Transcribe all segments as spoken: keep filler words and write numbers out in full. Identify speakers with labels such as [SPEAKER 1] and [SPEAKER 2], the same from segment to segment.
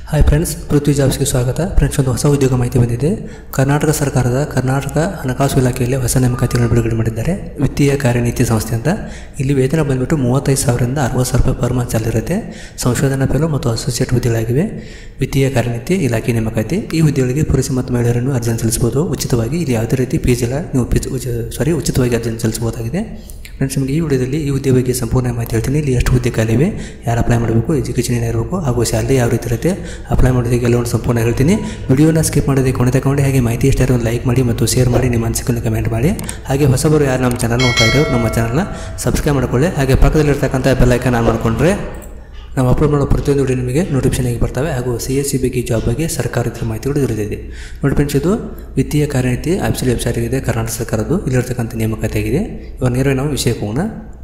[SPEAKER 1] Hi friends, ಪೃಥ್ವಿ ಜಾಬ್ಸ್ಗೆ ಸ್ವಾಗತ. Friends, ಒಂದು ಹೊಸ ಉದ್ಯೋಗ ಮಾಹಿತಿ ಬಂದಿದೆ. ಕರ್ನಾಟಕ ಸರ್ಕಾರದ ಕರ್ನಾಟಕ ಹಣಕಾಸು ಇಲಾಖೆಯಲ್ಲಿ ಹೊಸ ನೇಮಕಾತಿಗಳನ್ನು ಬಿಡುಗಡೆ ಮಾಡಿದ್ದಾರೆ. ವಿತ್ತೀಯ ಕಾರ್ಯನೀತಿ ಸಂಸ್ಥೆ ಅಂತ. ಇಲ್ಲಿ ವೇತನ ಬಂದುಬಿಟ್ಟು ಮೂವತ್ತೈದು ಸಾವಿರದಿಂದ ಅರವತ್ತು ಸಾವಿರ ರೂಪಾಯಿ ಪರ್ ಮಂತ್ ಇರುತ್ತೆ. ಸಂಶೋಧನಾ ಫೆಲೋ ಮತ್ತು ಅಸೋಸಿಯೇಟ್ ಹುದ್ದೆಗಳಾಗಿವೆ. ವಿತ್ತೀಯ ಕಾರ್ಯನೀತಿ ಇಲಾಖೆ ನೇಮಕಾತಿ. ಈ ಹುದ್ದೆಗಳಿಗೆ ಪುರುಷ ಮತ್ತು ಮಹಿಳೆಯರನ್ನು ಅರ್ಜಿಯನ್ನು ಸಲ್ಲಿಸಬಹುದು ಉಚಿತವಾಗಿ. ಇಲ್ಲಿ ಯಾವುದೇ ರೀತಿ ಫೀಸ್ ಇಲ್ಲ, ನೀವು ಸಾರಿ ಉಚಿತವಾಗಿ ಅರ್ಜಿಯನ್ನು ಸಲ್ಲಿಸಬಹುದಾಗಿದೆ. ಫ್ರೆಂಡ್ಸ್, ನಿಮಗೆ ಈ ವಿಡಿಯೋದಲ್ಲಿ ಈ ಹುದ್ದೆ ಬಗ್ಗೆ ಸಂಪೂರ್ಣ ಮಾಹಿತಿ ಹೇಳ್ತೀನಿ. ಇಲ್ಲಿ ಎಷ್ಟು ಹುದ್ದೆ ಖಾಲಿವೆ, ಯಾರು ಅಪ್ಲೈ ಮಾಡಬೇಕು, ಎಜುಕೇಷನ್ ಏನಿರಬೇಕು, ಹಾಗೂ ಸ್ಯಾಲರಿ ಯಾವ ರೀತಿ ಇರುತ್ತೆ, ಅಪ್ಲೈ ಮಾಡೋದಕ್ಕೆ ಎಲ್ಲವನ್ನು ಸಂಪೂರ್ಣ ಹೇಳ್ತೀನಿ. ವಿಡಿಯೋನ ಸ್ಕಿಪ್ ಮಾಡೋದಕ್ಕೆ ಕೊನೆ ತಗೊಂಡು ಹಾಗೆ ಮಾಹಿತಿ ಇಷ್ಟ ಇರೋ ಲೈಕ್ ಮಾಡಿ ಮತ್ತು ಶೇರ್ ಮಾಡಿ, ನಿಮ್ಮ ಅನಿಸಿಕೆಯನ್ನು ಕಮೆಂಟ್ ಮಾಡಿ. ಹಾಗೆ ಹೊಸಬರು ಯಾರು ನಮ್ಮ ಚಾನಲ್ ನೋಡ್ತಾ ಇರೋ ನಮ್ಮ ಚಾನಲ್ನ ಸಬ್ಸ್ಕ್ರೈಬ್ ಮಾಡ್ಕೊಳ್ಳಿ. ಹಾಗೆ ಪಕ್ಕದಲ್ಲಿರ್ತಕ್ಕಂಥ ಬೆಲ್ ಐಕಾನ್ ಆನ್ ಮಾಡಿಕೊಂಡ್ರೆ ನಾವು ಅಪ್ಲೋಡ್ ಮಾಡೋ ಪ್ರತಿಯೊಂದು ವಿಡಿಯೋ ನಿಮಗೆ ನೋಟಿಫಿಕೇಷನ್ ಆಗಿ ಬರ್ತವೆ. ಹಾಗೂ ಸಿ ಎಸ್ ಸಿ ಬಗ್ಗೆ ಜಾಬ್ ಬಗ್ಗೆ ಸರ್ಕಾರದ ಮಾಹಿತಿಗಳು ದೊರೆತಿದೆ. ನೋಡಿ ಫ್ರೆಂಡ್ಸ್, ಇದು ವಿತ್ತೀಯ ಕಾರ್ಯನೀತಿ ಆಫೀಸಿಯಲ್ ವೆಬ್ಸೈಟ್ ಆಗಿದೆ ಕರ್ನಾಟಕ ಸರ್ಕಾರದ್ದು. ಇಲ್ಲಿರ್ತಕ್ಕಂಥ ನೇಮಕಾತಿ ಆಗಿದೆ. ಇವಾಗ ನೇರವಾಗಿ ನಾವು ವಿಷಯಕ್ಕೆ ಹೋಗೋಣ.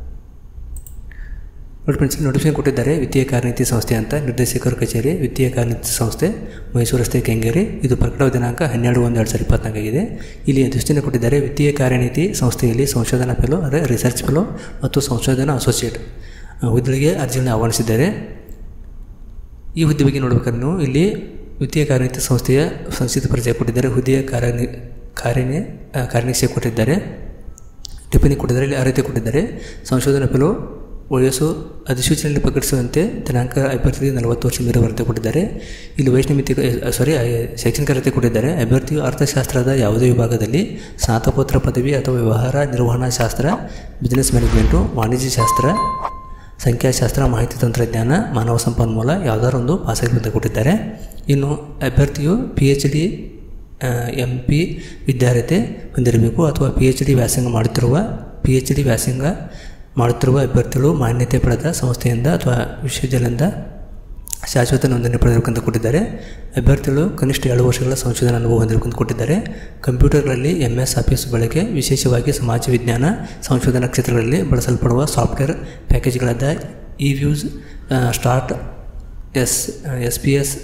[SPEAKER 1] ನೋಡಿ ಫ್ರೆಂಡ್ಸ್, ನೋಟಿಫಿಕೇಶನ್ ಕೊಟ್ಟಿದ್ದಾರೆ. ವಿತ್ತೀಯ ಕಾರ್ಯನೀತಿ ಸಂಸ್ಥೆ ಅಂತ, ನಿರ್ದೇಶಕರ ಕಚೇರಿ ವಿತ್ತೀಯ ಕಾರ್ಯನೀತಿ ಸಂಸ್ಥೆ, ಮೈಸೂರು ರಸ್ತೆ, ಕೆಂಗೇರಿ. ಇದು ಪ್ರಕಟವಾದ ದಿನಾಂಕ ಹನ್ನೆರಡು ಒಂದು ಎರಡು ಸಾವಿರದ ಇಪ್ಪತ್ನಾಲ್ಕು ಆಗಿದೆ. ಇಲ್ಲಿ ದೃಷ್ಟಿಯನ್ನು ಕೊಟ್ಟಿದ್ದಾರೆ. ವಿತ್ತೀಯ ಕಾರ್ಯನೀತಿ ಸಂಸ್ಥೆಯಲ್ಲಿ ಸಂಶೋಧನಾ ಫೆಲೋ ಅಂದರೆ ರಿಸರ್ಚ್ ಫೆಲೋ ಮತ್ತು ಸಂಶೋಧನಾ ಅಸೋಸಿಯೇಟ್ ಹುದ್ದೆಗಳಿಗೆ ಅರ್ಜಿಯನ್ನು ಆಹ್ವಾನಿಸಿದ್ದಾರೆ. ಈ ಹುದ್ದೆ ಬಗ್ಗೆ ನೋಡಬೇಕಾದ್ರೆ ನೀವು ಇಲ್ಲಿ ವಿತ್ತೀಯ ಕಾರ್ಯನೀತಿ ಸಂಸ್ಥೆಯ ಸಂಕ್ಷಿಪ್ತ ಪರಿಚಯ ಕೊಟ್ಟಿದ್ದಾರೆ. ಹುದ್ದೆಯ ಕಾರ್ಯನಿ ಕಾರ್ಯನೇ ಕಾರ್ಯನಿಷ್ಠೆ ಕೊಟ್ಟಿದ್ದಾರೆ. ಟಿಪ್ಪಣಿ ಕೊಟ್ಟಿದ್ದಾರೆ. ಇಲ್ಲಿ ಅರ್ಹತೆ ಕೊಟ್ಟಿದ್ದಾರೆ. ಸಂಶೋಧನಾ ಫೆಲೋ ವಯಸ್ಸು ಅಧಿಸೂಚನೆಯಲ್ಲಿ ಪ್ರಕಟಿಸುವಂತೆ ದಿನಾಂಕ ಅಭ್ಯರ್ಥಿಗೆ ನಲವತ್ತು ವರ್ಷ ಮೀರುವರ್ತೆ ಕೊಟ್ಟಿದ್ದಾರೆ. ಇಲ್ಲಿ ವಯಸ್ಸಿನ ಮಿತಿ ಸಾರಿ ಶೈಕ್ಷಣಿಕ ಅರ್ಹತೆ ಕೊಟ್ಟಿದ್ದಾರೆ. ಅಭ್ಯರ್ಥಿಯು ಅರ್ಥಶಾಸ್ತ್ರದ ಯಾವುದೇ ವಿಭಾಗದಲ್ಲಿ ಸ್ನಾತಕೋತ್ತರ ಪದವಿ ಅಥವಾ ವ್ಯವಹಾರ ನಿರ್ವಹಣಾ ಶಾಸ್ತ್ರ, ಬಿಸ್ನೆಸ್ ಮ್ಯಾನೇಜ್ಮೆಂಟು, ವಾಣಿಜ್ಯ ಶಾಸ್ತ್ರ, ಸಂಖ್ಯಾಶಾಸ್ತ್ರ, ಮಾಹಿತಿ ತಂತ್ರಜ್ಞಾನ, ಮಾನವ ಸಂಪನ್ಮೂಲ ಯಾವುದಾದ್ರು ಒಂದು ಪಾಸಾಗಿರುವಂತೆ ಕೊಟ್ಟಿದ್ದಾರೆ. ಇನ್ನು ಅಭ್ಯರ್ಥಿಯು P H D M P ವಿದ್ಯಾರ್ಹತೆ ಹೊಂದಿರಬೇಕು ಅಥವಾ ಪಿ ಎಚ್ ಡಿ ವ್ಯಾಸಂಗ ಮಾಡುತ್ತಿರುವ ಪಿ ಎಚ್ ಡಿ ವ್ಯಾಸಂಗ ಮಾಡುತ್ತಿರುವ ಅಭ್ಯರ್ಥಿಗಳು ಮಾನ್ಯತೆ ಪಡೆದ ಸಂಸ್ಥೆಯಿಂದ ಅಥವಾ ವಿಶ್ವವಿದ್ಯಾಲಯದಿಂದ ಶಾಶ್ವತ ನೋಂದಣಿ ಪಡೆದಿರಬೇಕಂತ ಕೊಟ್ಟಿದ್ದಾರೆ. ಅಭ್ಯರ್ಥಿಗಳು ಕನಿಷ್ಠ ಎರಡು ವರ್ಷಗಳ ಸಂಶೋಧನಾ ಅನುಭವ ಹೊಂದಿರಬೇಕಂತ ಕೊಟ್ಟಿದ್ದಾರೆ. ಕಂಪ್ಯೂಟರ್ಗಳಲ್ಲಿ ಎಮ್ ಎಸ್ ಆಫೀಸ್ ಬಳಕೆ, ವಿಶೇಷವಾಗಿ ಸಮಾಜ ವಿಜ್ಞಾನ ಸಂಶೋಧನಾ ಕ್ಷೇತ್ರಗಳಲ್ಲಿ ಬಳಸಲ್ಪಡುವ ಸಾಫ್ಟ್ವೇರ್ ಪ್ಯಾಕೇಜ್ಗಳಾದ E views, start, S S P S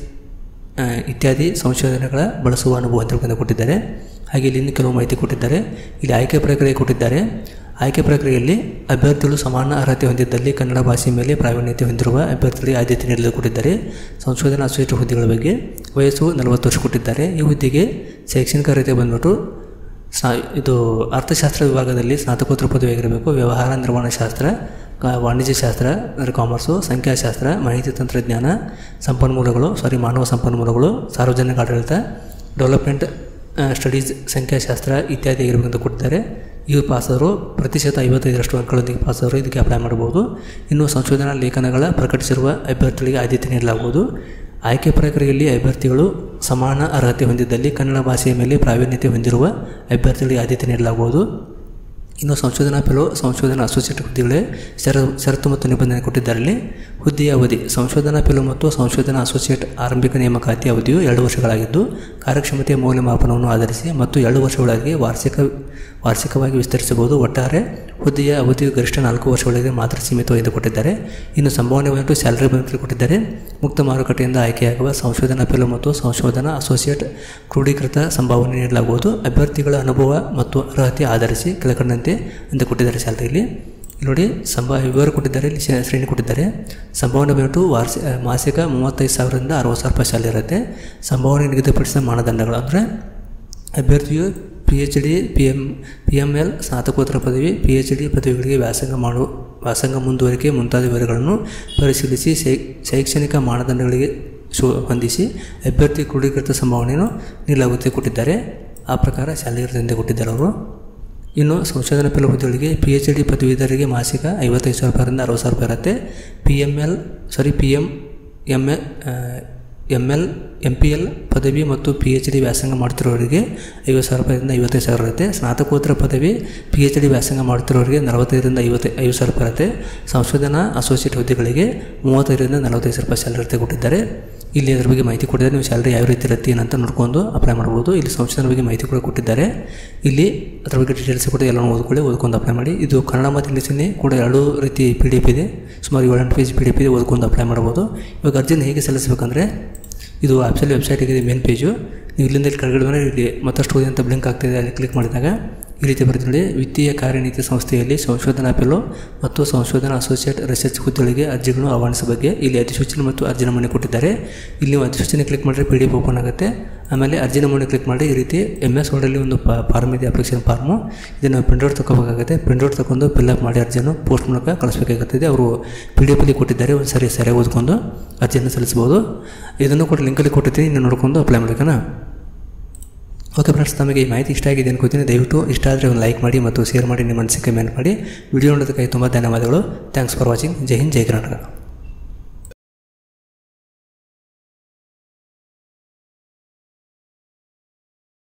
[SPEAKER 1] ಇತ್ಯಾದಿ ಸಂಶೋಧನೆಗಳ ಬಳಸುವ ಅನುಭವ ಹೊಂದಿರಬೇಕಂತ ಕೊಟ್ಟಿದ್ದಾರೆ. ಹಾಗೆ ಇಲ್ಲಿ ಇನ್ನು ಕೆಲವು ಮಾಹಿತಿ ಕೊಟ್ಟಿದ್ದಾರೆ. ಇಲ್ಲಿ ಆಯ್ಕೆ ಪ್ರಕ್ರಿಯೆ ಕೊಟ್ಟಿದ್ದಾರೆ. ಆಯ್ಕೆ ಪ್ರಕ್ರಿಯೆಯಲ್ಲಿ ಅಭ್ಯರ್ಥಿಗಳು ಸಮಾನ ಅರ್ಹತೆ ಹೊಂದಿದ್ದಲ್ಲಿ ಕನ್ನಡ ಭಾಷೆ ಮೇಲೆ ಪ್ರಾವೀಣ್ಯತೆ ಹೊಂದಿರುವ ಅಭ್ಯರ್ಥಿಗಳಿಗೆ ಆದ್ಯತೆ ನೀಡಲು ಕೊಟ್ಟಿದ್ದಾರೆ. ಸಂಶೋಧನಾ ಅಸೋಸಿಯೇಟ್ ಹುದ್ದೆಗಳ ಬಗ್ಗೆ ವಯಸ್ಸು ನಲವತ್ತು ವರ್ಷ ಕೊಟ್ಟಿದ್ದಾರೆ. ಈ ಹುದ್ದೆಗೆ ಶೈಕ್ಷಣಿಕ ಅರ್ಹತೆ ಬಂದ್ಬಿಟ್ಟು ಸ್ನಾ ಇದು ಅರ್ಥಶಾಸ್ತ್ರ ವಿಭಾಗದಲ್ಲಿ ಸ್ನಾತಕೋತ್ತರ ಪದವಿಯಾಗಿರಬೇಕು. ವ್ಯವಹಾರ ನಿರ್ವಹಣಾ ಶಾಸ್ತ್ರ, ವಾಣಿಜ್ಯ ಶಾಸ್ತ್ರ ಅಂದರೆ ಕಾಮರ್ಸು, ಸಂಖ್ಯಾಶಾಸ್ತ್ರ, ಮಾಹಿತಿ ತಂತ್ರಜ್ಞಾನ, ಸಂಪನ್ಮೂಲಗಳು ಸಾರಿ ಮಾನವ ಸಂಪನ್ಮೂಲಗಳು, ಸಾರ್ವಜನಿಕ ಆಡಳಿತ, ಡೆವಲಪ್ಮೆಂಟ್ ಸ್ಟಡೀಸ್, ಸಂಖ್ಯಾಶಾಸ್ತ್ರ ಇತ್ಯಾದಿ ಆಗಿರಬೇಕಂತ ಕೊಟ್ಟಿದ್ದಾರೆ. ಇವು ಪಾಸಾದರು ಪ್ರತಿಶತ ಐವತ್ತೈದರಷ್ಟು ಅಂಕಗಳೊಂದಿಗೆ ಪಾಸಾದರು ಇದಕ್ಕೆ ಅಪ್ಲೈ ಮಾಡಬಹುದು. ಇನ್ನು ಸಂಶೋಧನಾ ಲೇಖನಗಳ ಪ್ರಕಟಿಸಿರುವ ಅಭ್ಯರ್ಥಿಗಳಿಗೆ ಆದ್ಯತೆ ನೀಡಲಾಗುವುದು. ಆಯ್ಕೆ ಪ್ರಕ್ರಿಯೆಯಲ್ಲಿ ಅಭ್ಯರ್ಥಿಗಳು ಸಮಾನ ಅರ್ಹತೆ ಹೊಂದಿದ್ದಲ್ಲಿ ಕನ್ನಡ ಭಾಷೆಯ ಮೇಲೆ ಪ್ರಾವೀಣ್ಯತೆ ಹೊಂದಿರುವ ಅಭ್ಯರ್ಥಿಗಳಿಗೆ ಆದ್ಯತೆ ನೀಡಲಾಗುವುದು. ಇನ್ನು ಸಂಶೋಧನಾ ಫೆಲೋ ಸಂಶೋಧನಾ ಅಸೋಸಿಯೇಟ್ ಹುದ್ದೆಗಳೇ ಷರ ಷರತ್ತು ಮತ್ತು ನಿಬಂಧನೆ ಕೊಟ್ಟಿದ್ದಾರೆ. ಹುದ್ದೆಯ ಅವಧಿ ಸಂಶೋಧನಾ ಫೆಲೋ ಮತ್ತು ಸಂಶೋಧನಾ ಅಸೋಸಿಯೇಟ್ ಆರಂಭಿಕ ನೇಮಕಾತಿ ಅವಧಿಯು ಎರಡು ವರ್ಷಗಳಾಗಿದ್ದು ಕಾರ್ಯಕ್ಷಮತೆಯ ಮೌಲ್ಯಮಾಪನವನ್ನು ಆಧರಿಸಿ ಮತ್ತು ಎರಡು ವರ್ಷಗಳವರೆಗೆ ವಾರ್ಷಿಕ ವಾರ್ಷಿಕವಾಗಿ ವಿಸ್ತರಿಸಬಹುದು. ಒಟ್ಟಾರೆ ಹುದ್ದೆಯ ಅವಧಿಯು ಗರಿಷ್ಠ ನಾಲ್ಕು ವರ್ಷಗಳಿಗೆ ಮಾತ್ರ ಸೀಮಿತವಾಗಿ ಕೊಟ್ಟಿದ್ದಾರೆ. ಇನ್ನು ಸಂಭಾವನೆ ಬಂದು ಸ್ಯಾಲರಿ ಬಂದು ಕೊಟ್ಟಿದ್ದಾರೆ. ಮುಕ್ತ ಮಾರುಕಟ್ಟೆಯಿಂದ ಆಯ್ಕೆಯಾಗುವ ಸಂಶೋಧನಾ ಫೆಲೋ ಮತ್ತು ಸಂಶೋಧನಾ ಅಸೋಸಿಯೇಟ್ ಕ್ರೋಢೀಕೃತ ಸಂಭಾವನೆ ನೀಡಲಾಗುವುದು. ಅಭ್ಯರ್ಥಿಗಳ ಅನುಭವ ಮತ್ತು ಅರ್ಹತೆ ಆಧರಿಸಿ ಕೆಳಕಂಡಂತೆ ಅಂತ ಕೊಟ್ಟಿದ್ದಾರೆ. ಸ್ಯಾಲರಿಯಲ್ಲಿ ನೋಡಿ ಸಂಭಾ ವಿವರ ಕೊಟ್ಟಿದ್ದಾರೆ. ಇಲ್ಲಿ ಶ್ರೇಣಿ ಕೊಟ್ಟಿದ್ದಾರೆ. ಸಂಭಾವನೆ ಬಂದು ವಾರ್ಷ ಮಾಸಿಕ ಮೂವತ್ತೈದು ಸಾವಿರದಿಂದ ಅರವತ್ತು ಸಾವಿರ ರೂಪಾಯಿ ಸ್ಯಾಲರಿ ಇರುತ್ತೆ. ಸಂಭಾವನೆ ನಿಗದಿಪಡಿಸಿದ ಮಾನದಂಡಗಳು ಅಂದರೆ ಅಭ್ಯರ್ಥಿಯು P H D P M P M L ಸ್ನಾತಕೋತ್ತರ ಪದವಿ, ಪಿ ಎಚ್ ಡಿ ಪದವಿಗಳಿಗೆ ವ್ಯಾಸಂಗ ಮಾಡು ವ್ಯಾಸಂಗ ಮುಂದುವರಿಕೆ ಮುಂತಾದ ವಿವರಗಳನ್ನು ಪರಿಶೀಲಿಸಿ ಶೈಕ್ಷಣಿಕ ಮಾನದಂಡಗಳಿಗೆ ಶೋ ಹೊಂದಿಸಿ ಅಭ್ಯರ್ಥಿ ಕ್ರೋಢೀಕೃತ ಸಂಭಾವನೆಯನ್ನು ನೀಡಲಾಗುತ್ತೆ ಕೊಟ್ಟಿದ್ದಾರೆ. ಆ ಪ್ರಕಾರ ಸ್ಯಾಲರಿ ಇರುತ್ತದೆ ಕೊಟ್ಟಿದ್ದಾರೆ ಅವರು. ಇನ್ನು ಸಂಶೋಧನಾ ಫೆಲೋ ಹುದ್ದೆಗಳಿಗೆ ಪಿ ಎಚ್ ಡಿ ಪದವೀಧರರಿಗೆ ಮಾಸಿಕ ಐವತ್ತೈದು ಸಾವಿರ ರೂಪಾಯಿಂದ ಅರವತ್ತು ಸಾವಿರ ರೂಪಾಯಿ ಇರುತ್ತೆ. P M L sorry P M M A M L M P L ಪದವಿ ಮತ್ತು ಪಿ ಎಚ್ ಡಿ ವ್ಯಾಸಂಗ ಮಾಡ್ತಿರೋರಿಗೆ ಐವತ್ತು ಸಾವಿರ ರೂಪಾಯಿಂದ ಐವತ್ತೈದು ಸಾವಿರ ಇರುತ್ತೆ. ಸ್ನಾತಕೋತ್ತರ ಪದವಿ ಪಿ ಎಚ್ ಡಿ ವ್ಯಾಸಂಗ ಮಾಡ್ತಿರೋರಿಗೆ ನಲವತ್ತೈದರಿಂದ ಐವತ್ತು ಐವತ್ತು ಸಾವಿರ ರೂಪಾಯಿ ಇರುತ್ತೆ. ಸಂಶೋಧನಾ ಅಸೋಸಿಯೇಟ್ ಹುದ್ದೆಗಳಿಗೆ ಮೂವತ್ತೈದರಿಂದ ನಲವತ್ತೈದು ಸಾವಿರ ರೂಪಾಯಿ ಸ್ಯಾಲರಿ ಇರುತ್ತೆ ಕೊಟ್ಟಿದ್ದಾರೆ. ಇಲ್ಲಿ ಅದ್ರ ಬಗ್ಗೆ ಮಾಹಿತಿ ಕೊಟ್ಟಿದ್ದಾರೆ. ನೀವು ಸ್ಯಾಲರಿ ಯಾವ ರೀತಿ ಇರುತ್ತೆ ಏನಂತ ನೋಡ್ಕೊಂಡು ಅಪ್ಲೈ ಮಾಡ್ಬೋದು. ಇಲ್ಲಿ ಸಂಶೋಧನೆ ಬಗ್ಗೆ ಮಾಹಿತಿ ಕೂಡ ಕೊಟ್ಟಿದ್ದಾರೆ. ಇಲ್ಲಿ ಅದ್ರ ಬಗ್ಗೆ ಡೀಟೇಲ್ಸ್ ಕೊಟ್ಟು ಎಲ್ಲ ಓದ್ಕೊಳ್ಳಿ, ಓದ್ಕೊಂಡು ಅಪ್ಲೈ ಮಾಡಿ. ಇದು ಕನ್ನಡ ಮತ್ತು ಇಂಗ್ಲೀಷಲ್ಲಿ ಕೂಡ ಎರಡು ರೀತಿ ಪಿ ಡಿ ಎಫ್ ಇದೆ. ಸುಮಾರು ಏಳೆಂಟು ಪೇಜ್ ಪಿ ಡಿ ಎಫ್ ಇದೆ, ಓದ್ಕೊಂಡು ಅಪ್ಲೈ ಮಾಡ್ಬೋದು. ಇವಾಗ ಅರ್ಜಿನ ಹೇಗೆ ಸಲ್ಲಿಸಬೇಕಂದ್ರೆ ಇದು ಆಫೀಸಿಯಲ್ ವೆಬ್ಸೈಟ್ ಇದೆ ಮೇನ್ ಪೇಜು. ನೀವು ಇಲ್ಲಿಂದ ಇಲ್ಲಿ ಕೆಳಗಡೆ ಬಂದರೆ ಇಲ್ಲಿ ಮತ್ತಷ್ಟು ಓದಿ ಅಂತ ಬ್ಲಿಂಕ್ ಆಗ್ತಾಯಿದೆ. ಅಲ್ಲಿ ಕ್ಲಿಕ್ ಮಾಡಿದಾಗ ಈ ರೀತಿ ಬರೆದಿದೆ. ವಿತ್ತೀಯ ಕಾರ್ಯನೀತಿ ಸಂಸ್ಥೆಯಲ್ಲಿ ಸಂಶೋಧನಾ ಫೆಲೋ ಮತ್ತು ಸಂಶೋಧನಾ ಅಸೋಸಿಯೇಟ್ ರಿಸರ್ಚ್ ಹುದ್ದೆಗಳಿಗೆ ಅರ್ಜಿಗಳನ್ನು ಆಹ್ವಾನಿಸುವ ಬಗ್ಗೆ ಇಲ್ಲಿ ಅಧಿಸೂಚನೆ ಮತ್ತು ಅರ್ಜಿ ನಮೂನೆ ಕೊಟ್ಟಿದ್ದಾರೆ. ಇಲ್ಲಿ ನೀವು ಅಧಿಸೂಚನೆ ಕ್ಲಿಕ್ ಮಾಡಿದ್ರೆ ಪಿ ಡಿ ಎಫ್ ಓಪನ್ ಆಗುತ್ತೆ. ಆಮೇಲೆ ಅರ್ಜಿ ನಮೂನೆ ಕ್ಲಿಕ್ ಮಾಡಿ ಈ ರೀತಿ ಎಮ್ ಎಸ್ ವರ್ಡಲ್ಲಿ ಒಂದು ಫಾರ್ಮ್ ಇದೆ, ಅಪ್ಲಿಕೇಶನ್ ಫಾರ್ಮು. ಇದನ್ನು ಪ್ರಿಂಟ್ಔಟ್ ತಗೋಬೇಕಾಗುತ್ತೆ. ಪ್ರಿಂಟ್ಔಟ್ ತಗೊಂಡು ಫಿಲ್ಅಪ್ ಮಾಡಿ ಅರ್ಜಿಯನ್ನು ಪೋಸ್ಟ್ ಮೂಲಕ ಕಳಿಸಬೇಕಾಗುತ್ತದೆ. ಅವರು ಪಿ ಡಿ ಎಫಲ್ಲಿ ಕೊಟ್ಟಿದ್ದಾರೆ, ಒಂದು ಸರಿ ಸರಿಯಾಗಿ ಓದ್ಕೊಂಡು ಅರ್ಜಿಯನ್ನು ಸಲ್ಲಿಸ್ಬೋದು. ಇದನ್ನು ಕೂಡ ಲಿಂಕಲ್ಲಿ ಕೊಟ್ಟಿದ್ದೀನಿ, ಇನ್ನು ನೋಡ್ಕೊಂಡು ಅಪ್ಲೈ ಮಾಡ್ಬೇಕಣ್ಣ. ಓಕೆ ಫ್ರೆಂಡ್ಸ್, ನಮಗೆ ಈ ಮಾಹಿತಿ ಇಷ್ಟ ಆಗಿದೆ ಅನ್ಕೋತೀನಿ. ದಯವಿಟ್ಟು ಇಷ್ಟ ಆದರೆ ಒಂದು ಲೈಕ್ ಮಾಡಿ ಮತ್ತು ಶೇರ್ ಮಾಡಿ, ನಿಮ್ಮ ಮನಸ್ಸಿಗೆ ಕಮೆಂಟ್ ಮಾಡಿ. ವಿಡಿಯೋ ನೋಡೋದಕ್ಕಾಗಿ ತುಂಬ ಧನ್ಯವಾದಗಳು. Thanks for watching. ಜೈ ಹಿಂದ್, ಜೈ ಕರ್ನಾಟಕ.